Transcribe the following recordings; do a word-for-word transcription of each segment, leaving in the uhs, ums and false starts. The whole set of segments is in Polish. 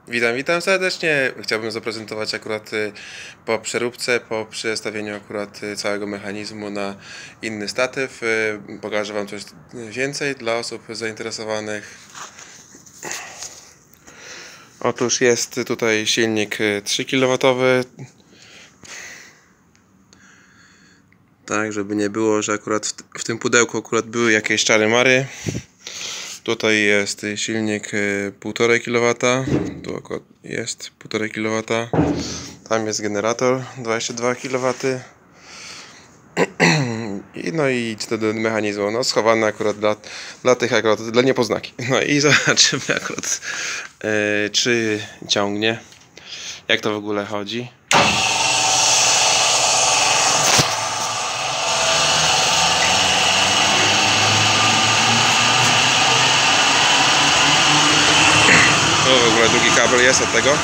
Witam, witam serdecznie. Chciałbym zaprezentować akurat po przeróbce, po przestawieniu akurat całego mechanizmu na inny statyw. Pokażę Wam coś więcej dla osób zainteresowanych. Otóż jest tutaj silnik trzy kilowatowy. Tak, żeby nie było, że akurat w tym pudełku akurat były jakieś czary mary. Tutaj jest silnik półtora kilowata, tu akurat jest półtora kilowata, tam jest generator dwadzieścia dwa kilowaty i no i co do mechanizmu, no schowany akurat dla, dla tych akurat, dla niepoznaki. No i zobaczymy akurat yy, czy ciągnie, jak to w ogóle chodzi. Tu w ogóle drugi kabel jest od tego.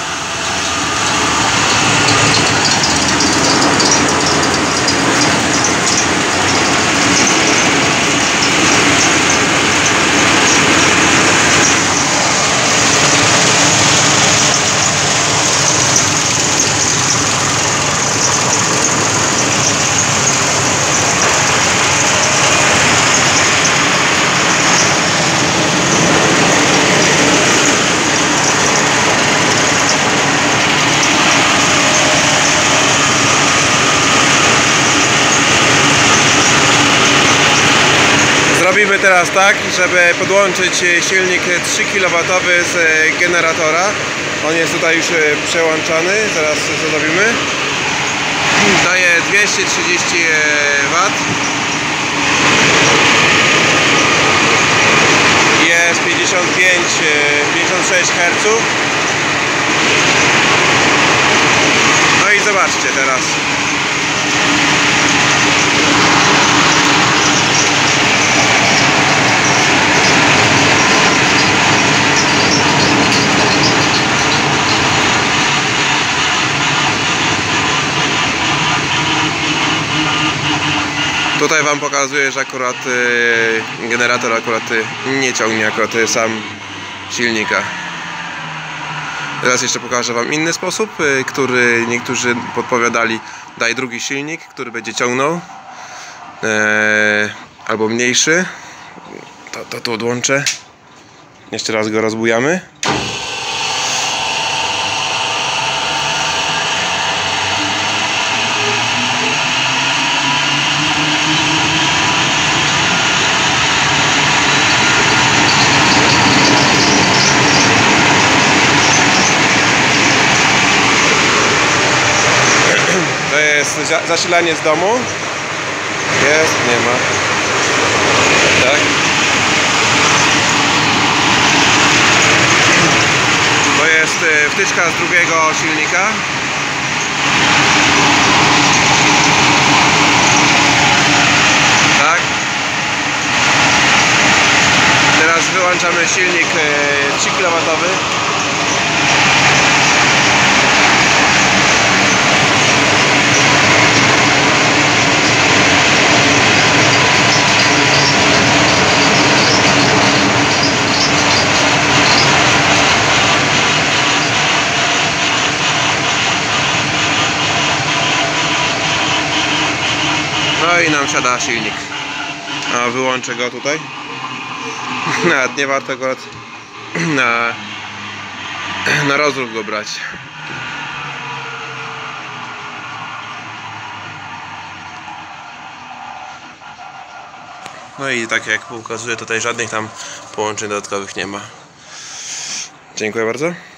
Zrobimy teraz tak, żeby podłączyć silnik trzy kilowatowy z generatora. On jest tutaj już przełączony, zaraz to zrobimy. Daje dwieście trzydzieści watów. Jest pięćdziesiąt pięć pięćdziesiąt sześć herców. No i zobaczcie teraz. Tutaj Wam pokazuję, że akurat y, generator akurat y, nie ciągnie akurat y, sam silnika. Teraz jeszcze pokażę Wam inny sposób, y, który niektórzy podpowiadali. Daj drugi silnik, który będzie ciągnął, y, albo mniejszy. To, to tu odłączę. Jeszcze raz go rozbujamy. To jest zasilanie z domu. Jest, nie ma. Tak. To jest wtyczka z drugiego silnika. Tak. Teraz wyłączamy silnik trzy kilowatowy. No i nam siada silnik. A wyłączę go tutaj. Nawet nie warto go na, na rozruch go brać. No i tak jak pokazuję, tutaj żadnych tam połączeń dodatkowych nie ma. Dziękuję bardzo.